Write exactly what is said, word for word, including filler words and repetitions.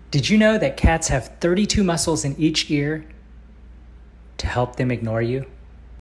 Did you know that cats have thirty-two muscles in each ear to help them ignore you?